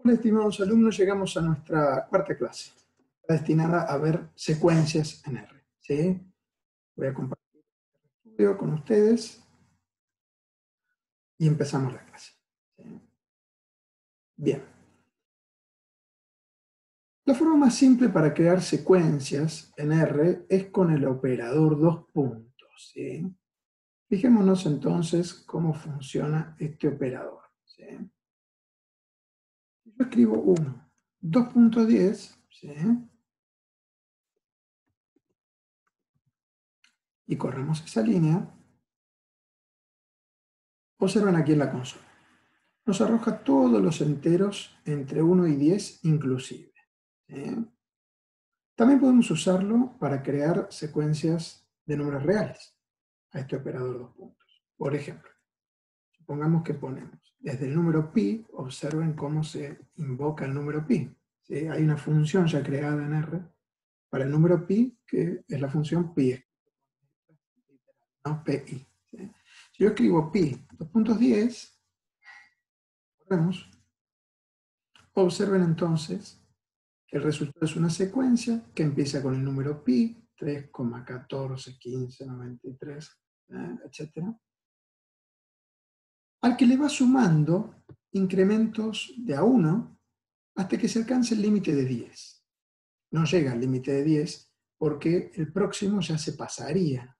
Hola, estimados alumnos, llegamos a nuestra cuarta clase, destinada a ver secuencias en R. ¿Sí? Voy a compartir el estudio con ustedes y empezamos la clase. ¿Sí? Bien. La forma más simple para crear secuencias en R es con el operador dos puntos. ¿Sí? Fijémonos entonces cómo funciona este operador. ¿Sí? Yo escribo 1, 2.10, ¿sí? Y corremos esa línea. Observen aquí en la consola. Nos arroja todos los enteros entre 1 y 10 inclusive. ¿Sí? También podemos usarlo para crear secuencias de números reales a este operador dos puntos. Por ejemplo, supongamos que ponemos desde el número pi, observen cómo se invoca el número pi. ¿Sí? Hay una función ya creada en R para el número pi, que es la función pi, no pi. ¿Sí? Si yo escribo pi 2.10, observen entonces que el resultado es una secuencia que empieza con el número pi, 3,141593, etc. Al que le va sumando incrementos de a 1 hasta que se alcance el límite de 10. No llega al límite de 10 porque el próximo ya se pasaría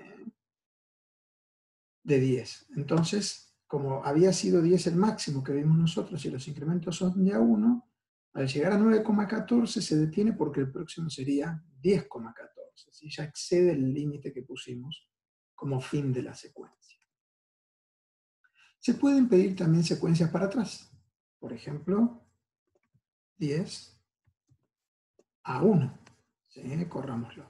de 10. Entonces, como había sido 10 el máximo que vimos nosotros y los incrementos son de a 1, al llegar a 9,14 se detiene porque el próximo sería 10,14. ¿Sí? Ya excede el límite que pusimos como fin de la secuencia. Se pueden pedir también secuencias para atrás. Por ejemplo, 10 a 1. ¿Sí? Corrámoslo.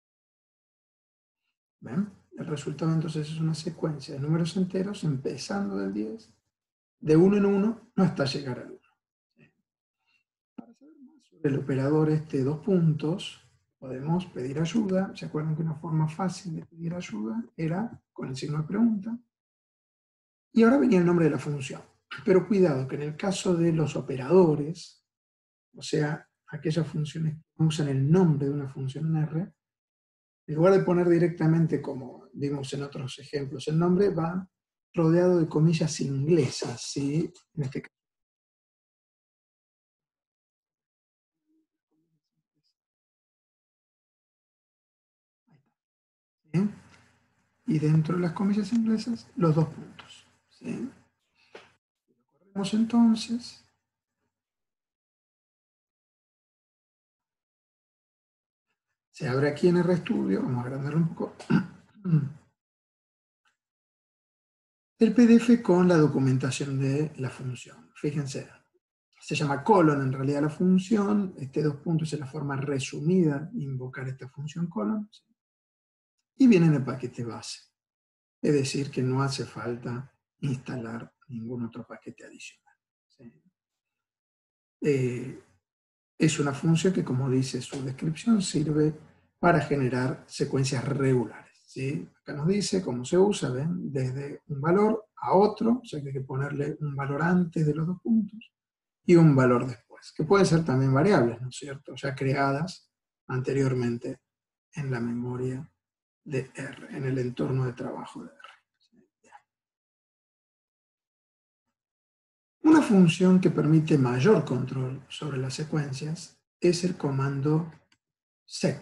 ¿Ven? El resultado entonces es una secuencia de números enteros empezando del 10, de 1 en 1, no hasta llegar al 1. Para saber más sobre el operador dos puntos, podemos pedir ayuda. ¿Se acuerdan que una forma fácil de pedir ayuda era con el signo de pregunta? Y ahora venía el nombre de la función. Pero cuidado, que en el caso de los operadores, o sea, aquellas funciones que usan el nombre de una función en R, en lugar de poner directamente, como vimos en otros ejemplos, el nombre va rodeado de comillas inglesas, ¿sí? En este caso. ¿Sí? Y dentro de las comillas inglesas, los dos puntos. ¿Sí? Lo corremos entonces. Se abre aquí en RStudio, vamos a agrandarlo un poco, el PDF con la documentación de la función. Fíjense, se llama colon en realidad la función, dos puntos es la forma resumida de invocar esta función colon, y viene en el paquete base. Es decir, que no hace falta instalar ningún otro paquete adicional. ¿Sí? Es una función que, como dice su descripción, sirve para generar secuencias regulares. ¿Sí? Acá nos dice cómo se usa, ¿ven? Desde un valor a otro, o sea que hay que ponerle un valor antes de los dos puntos y un valor después, que pueden ser también variables, ¿no es cierto? Ya creadas anteriormente en la memoria de R, en el entorno de trabajo de R. Una función que permite mayor control sobre las secuencias es el comando sec.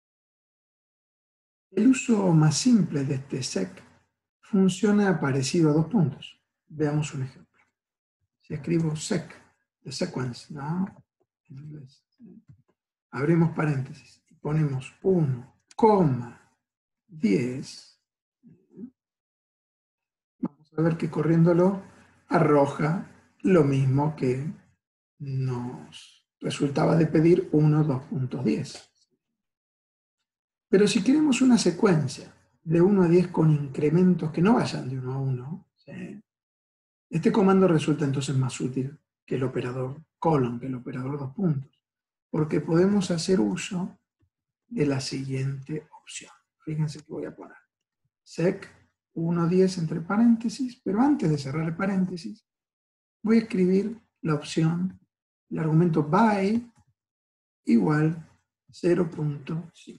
El uso más simple de este sec funciona parecido a dos puntos. Veamos un ejemplo. Si escribo sec, de sequence, ¿no? En inglés. Abrimos paréntesis y ponemos 1,10. Vamos a ver que corriéndolo arroja lo mismo que nos resultaba de pedir 2.10. Pero si queremos una secuencia de 1 a 10 con incrementos que no vayan de 1 a 1, ¿sí? Este comando resulta entonces más útil que el operador colon, que el operador dos puntos, porque podemos hacer uso de la siguiente opción. Fíjense que voy a poner sec 1.10 entre paréntesis, pero antes de cerrar el paréntesis, voy a escribir la opción el argumento by igual 0.5.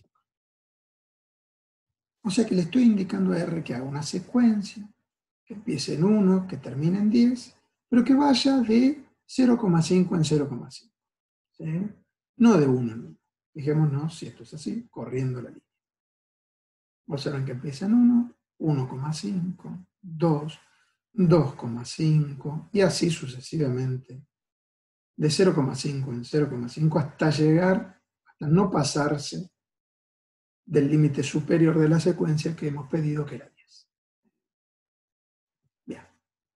O sea que le estoy indicando a R que haga una secuencia, que empiece en 1, que termine en 10, pero que vaya de 0,5 en 0,5. ¿Sí? No de 1 en 1. Fijémonos si esto es así, corriendo la línea. Observen que empieza en 1, 1,5, 2, 2,5 y así sucesivamente. De 0,5 en 0,5 hasta llegar, hasta no pasarse del límite superior de la secuencia que hemos pedido que era 10. Bien.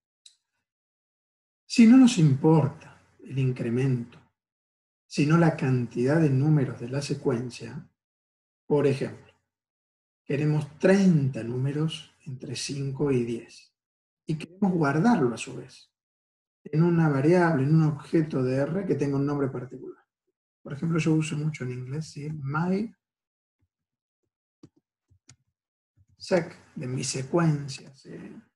Si no nos importa el incremento, sino la cantidad de números de la secuencia, por ejemplo, queremos 30 números entre 5 y 10 y queremos guardarlo a su vez en una variable, en un objeto de R que tenga un nombre particular. Por ejemplo, yo uso mucho en inglés, ¿sí? My sec, de mi secuencia, ¿sí?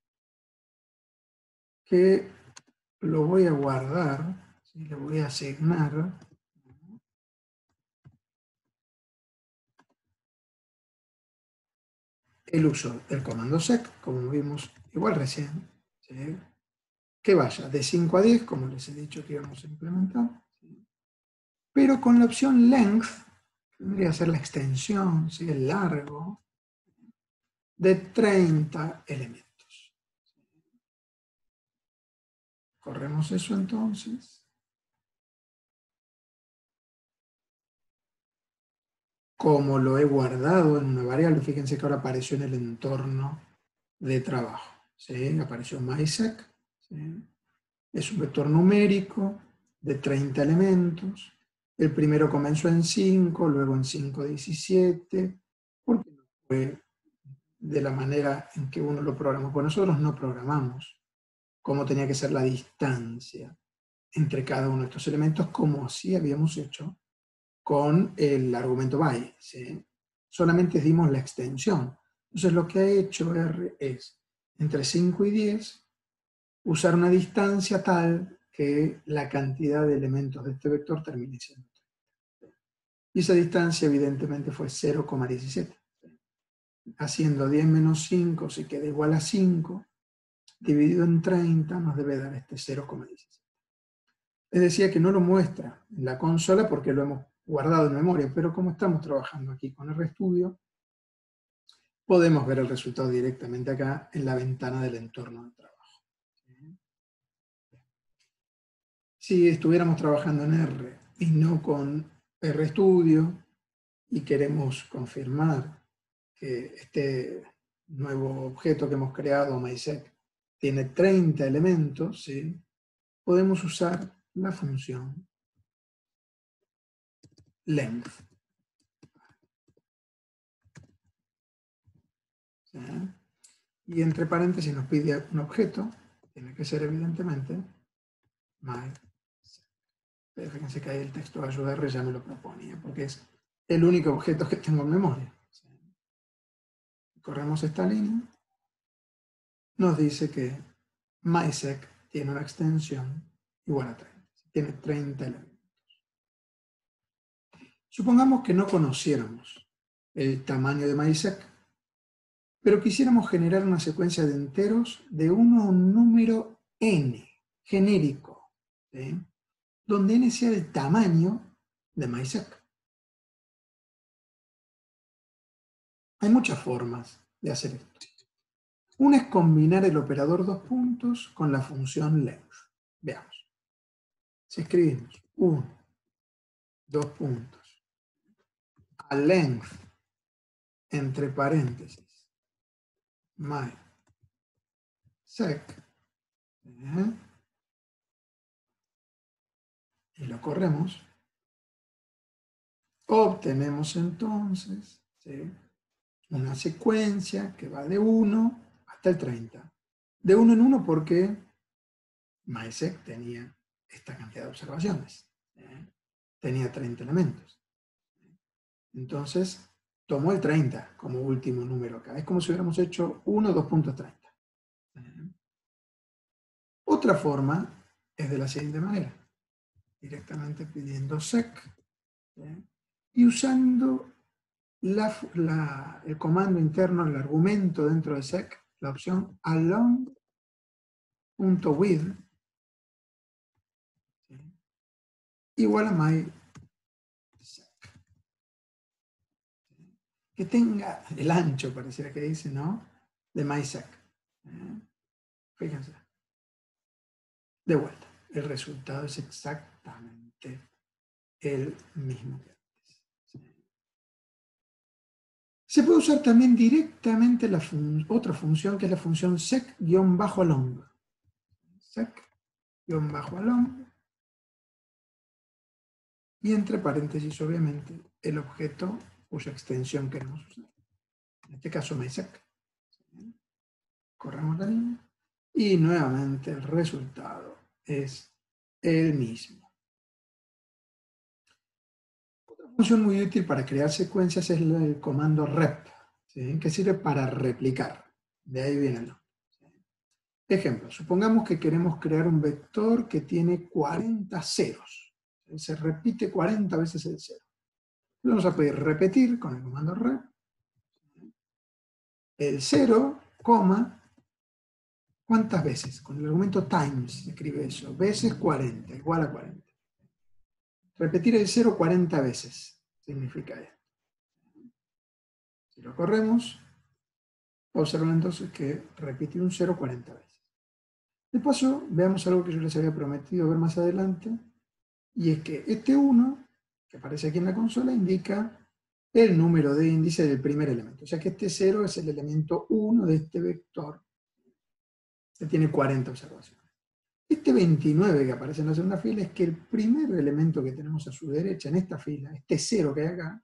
Que lo voy a guardar, ¿sí? Le voy a asignar el uso del comando sec, como vimos igual recién, ¿sí? Que vaya de 5 a 10, como les he dicho que íbamos a implementar, ¿sí? Pero con la opción length, que vendría a ser la extensión, ¿sí? El largo, de 30 elementos. Corremos eso entonces. Como lo he guardado en una variable, fíjense que ahora apareció en el entorno de trabajo. ¿Sí? Apareció MySec. ¿Sí? Es un vector numérico de 30 elementos. El primero comenzó en 5, luego en 5,17, porque no fue de la manera en que uno lo programó. Pues nosotros no programamos cómo tenía que ser la distancia entre cada uno de estos elementos, como sí habíamos hecho con el argumento by. ¿Sí? Solamente dimos la extensión. Entonces lo que ha hecho R es, entre 5 y 10, usar una distancia tal que la cantidad de elementos de este vector termine siendo 30. Y esa distancia evidentemente fue 0,17. Haciendo 10 menos 5, si queda igual a 5, dividido en 30 nos debe dar este 0,17. Les decía que no lo muestra en la consola porque lo hemos guardado en memoria, pero como estamos trabajando aquí con RStudio, podemos ver el resultado directamente acá en la ventana del entorno de trabajo. Si estuviéramos trabajando en R y no con RStudio y queremos confirmar que este nuevo objeto que hemos creado, MySec, tiene 30 elementos, ¿sí? Podemos usar la función length. ¿Sí? Y entre paréntesis nos pide un objeto, tiene que ser evidentemente MySec. Fíjense que ahí el texto de ayuda R ya me lo proponía, porque es el único objeto que tengo en memoria. ¿Sí? Corremos esta línea, nos dice que MySec tiene una extensión igual a 30, tiene 30 elementos. Supongamos que no conociéramos el tamaño de MySec, pero quisiéramos generar una secuencia de enteros de 1 a un número n, genérico, ¿sí? Donde n sea el tamaño de MySec. Hay muchas formas de hacer esto. Una es combinar el operador dos puntos con la función length. Veamos. Si escribimos 1, 2 puntos, a length, entre paréntesis, MySec, y lo corremos, obtenemos entonces, ¿sí?, una secuencia que va de 1 hasta el 30. De 1 en 1 porque MySec tenía esta cantidad de observaciones. Tenía 30 elementos. Entonces, tomó el 30 como último número acá. Es como si hubiéramos hecho 1, 2.30. Otra forma es de la siguiente manera. directamente pidiendo sec, ¿sí? Y usando el comando interno, el argumento dentro de sec, la opción along.with, ¿sí? Igual a mysec. Que tenga el ancho, pareciera que dice, ¿no? De mysec. Fíjense. De vuelta, el resultado es exactamente el mismo que antes. Se puede usar también directamente otra función que es la función sec-along. Sec-along. Y entre paréntesis, obviamente, el objeto cuya extensión queremos usar. En este caso, mysec. Corremos la línea. Y nuevamente el resultado es el mismo. Otra función muy útil para crear secuencias es el comando rep, ¿sí? Que sirve para replicar. De ahí viene el nombre. Ejemplo, supongamos que queremos crear un vector que tiene 40 ceros. Se repite 40 veces el cero. Vamos a poder repetir con el comando rep el 0, ¿cuántas veces? Con el argumento times se escribe eso. Veces 40, igual a 40. Repetir el 0 40 veces significa esto. Si lo corremos, observan entonces que repite un 0 40 veces. De paso, veamos algo que yo les había prometido ver más adelante, y es que este 1, que aparece aquí en la consola, indica el número de índice del primer elemento. O sea que este 0 es el elemento 1 de este vector, que tiene 40 observaciones. Este 29 que aparece en la segunda fila es que el primer elemento que tenemos a su derecha en esta fila, este 0 que hay acá,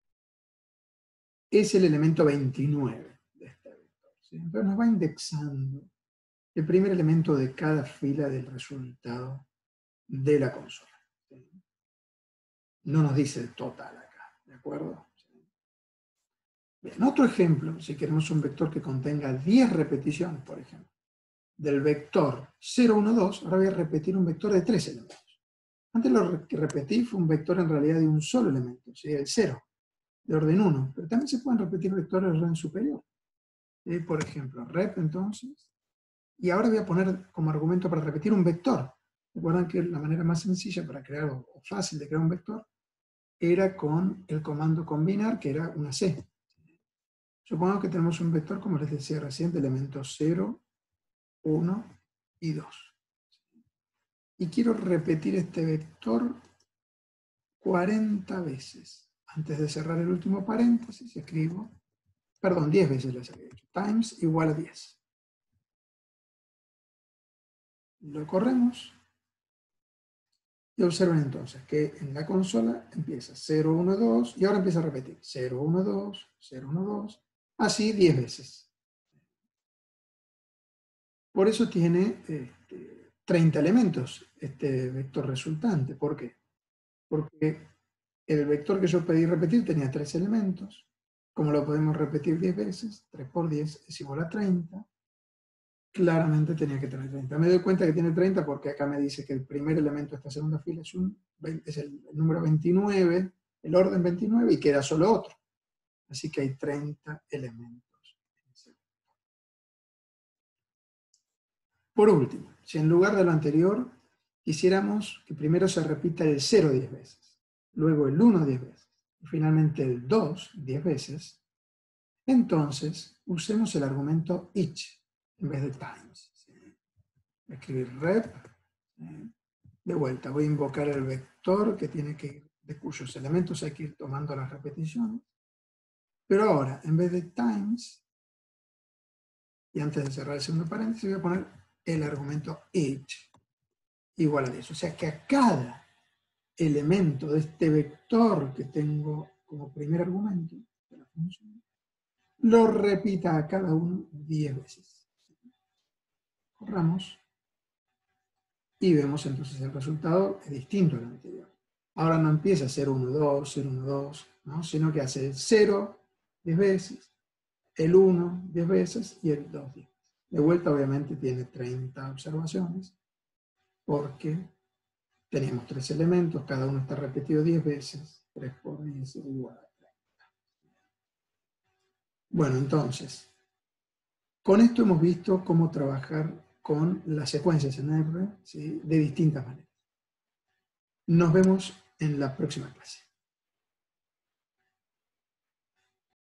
es el elemento 29 de este vector, ¿sí? Entonces nos va indexando el primer elemento de cada fila del resultado de la consola, ¿sí? No nos dice el total acá, ¿de acuerdo? Bien, otro ejemplo, si queremos un vector que contenga 10 repeticiones, por ejemplo, del vector 0, 1, 2, ahora voy a repetir un vector de 3 elementos. Antes lo que repetí fue un vector en realidad de un solo elemento, o sea, el 0, de orden 1, pero también se pueden repetir vectores de orden superior. Por ejemplo, rep entonces, y ahora voy a poner como argumento para repetir un vector. Recuerdan que la manera más sencilla para crear, o fácil de crear un vector, era con el comando combinar, que era una C. Supongamos que tenemos un vector, como les decía recién, de elementos 0, 1 y 2. Y quiero repetir este vector 40 veces. Antes de cerrar el último paréntesis, escribo, perdón, 10 veces les había dicho, times igual a 10. Lo corremos. Y observen entonces que en la consola empieza 0, 1, 2, y ahora empieza a repetir 0, 1, 2, 0, 1, 2, así 10 veces. Por eso tiene 30 elementos este vector resultante. ¿Por qué? Porque el vector que yo pedí repetir tenía 3 elementos. Como lo podemos repetir 10 veces, 3 por 10 es igual a 30. Claramente tenía que tener 30. Me doy cuenta que tiene 30 porque acá me dice que el primer elemento de esta segunda fila es el número 29, el orden 29, y queda solo otro. Así que hay 30 elementos. Por último, si en lugar de lo anterior quisiéramos que primero se repita el 0 10 veces, luego el 1 10 veces, y finalmente el 2 10 veces, entonces usemos el argumento each en vez de times. Voy a escribir rep. De vuelta, voy a invocar el vector que tiene que ir, de cuyos elementos hay que ir tomando las repeticiones. Pero ahora, en vez de times, y antes de cerrar el segundo paréntesis, voy a poner el argumento each igual a 10. O sea que a cada elemento de este vector que tengo como primer argumento de la función, lo repita a cada uno 10 veces. Corramos. Y vemos entonces el resultado es distinto al anterior. Ahora no empieza a ser 1, 2, 0, 1, 2, ¿no? Sino que hace el 0 10 veces, el 1 10 veces y el 2 10 veces. De vuelta obviamente tiene 30 observaciones porque Teníamos 3 elementos, cada uno está repetido 10 veces. 3 por 10 es igual a 30. Bueno, entonces, con esto hemos visto cómo trabajar con las secuencias en R, ¿sí?, de distintas maneras. Nos vemos en la próxima clase.